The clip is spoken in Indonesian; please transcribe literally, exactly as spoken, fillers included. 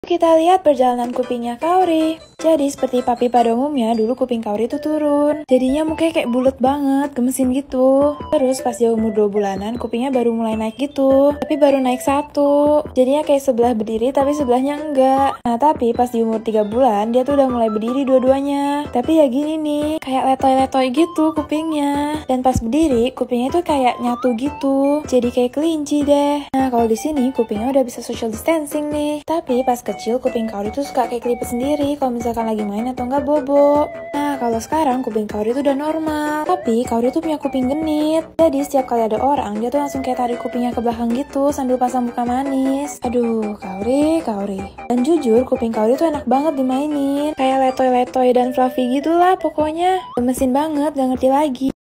Kita lihat perjalanan kupingnya Kaori. Jadi seperti papi pada umumnya, dulu kuping Kaori itu turun. Jadinya mukanya kayak bulat banget, gemesin gitu. Terus pas dia umur dua bulanan, kupingnya baru mulai naik gitu. Tapi baru naik satu. Jadinya kayak sebelah berdiri tapi sebelahnya enggak. Nah tapi pas di umur tiga bulan, dia tuh udah mulai berdiri dua-duanya. Tapi ya gini nih, kayak letoy-letoy gitu kupingnya. Dan pas berdiri, kupingnya tuh kayak nyatu gitu. Jadi kayak kelinci deh. Nah kalau di sini kupingnya udah bisa social distancing nih. Tapi pas kecil kuping Kaori tuh suka kayak kelipet sendiri kalau misalkan lagi main atau enggak bobo. Nah kalau sekarang kuping Kaori tuh udah normal. Tapi Kaori tuh punya kuping genit. Jadi setiap kali ada orang dia tuh langsung kayak tarik kupingnya ke belakang gitu sambil pasang muka manis. Aduh Kaori, Kaori. Dan jujur kuping Kaori tuh enak banget dimainin. Kayak letoy-letoy dan fluffy gitulah pokoknya. Gemesin banget, gak ngerti lagi.